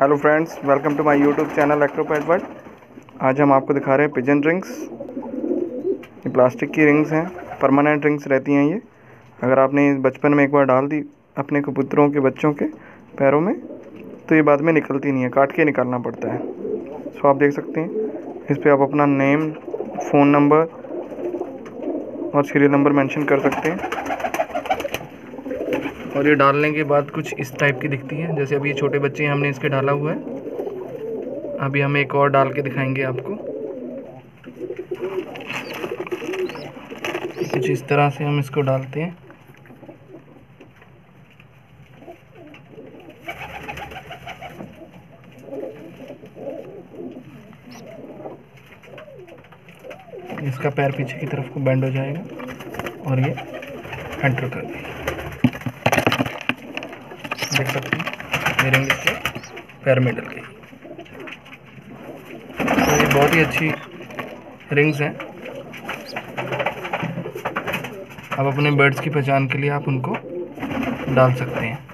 Hello friends, welcome to my YouTube channel acrobat world. आज हम आपको दिखा रहे हैं पिजन रिंग्स। ये प्लास्टिक की रिंग्स हैं, परमानेंट रिंग्स रहती हैं ये। अगर आपने बचपन में एक बार डाल दी अपने कबूतरों के बच्चों के पैरों में तो ये बाद में निकलती नहीं है, काट के निकालना पड़ता है। सो आप देख सकते हैं, इस पर आप अपना नेम, फ़ोन नंबर और सीरियल नंबर मेंशन कर सकते हैं। और ये डालने के बाद कुछ इस टाइप की दिखती है। जैसे अभी ये छोटे बच्चे हैं, हमने इसके डाला हुआ है। अभी हम एक और डाल के दिखाएंगे आपको। कुछ इस तरह से हम इसको डालते हैं। इसका पैर पीछे की तरफ को बेंड हो जाएगा और ये एंटर कर देगा। देख सकते हैं ये रिंग इसके पैर में डल गई। तो ये बहुत ही अच्छी रिंग्स हैं। आप अपने बर्ड्स की पहचान के लिए आप उनको डाल सकते हैं।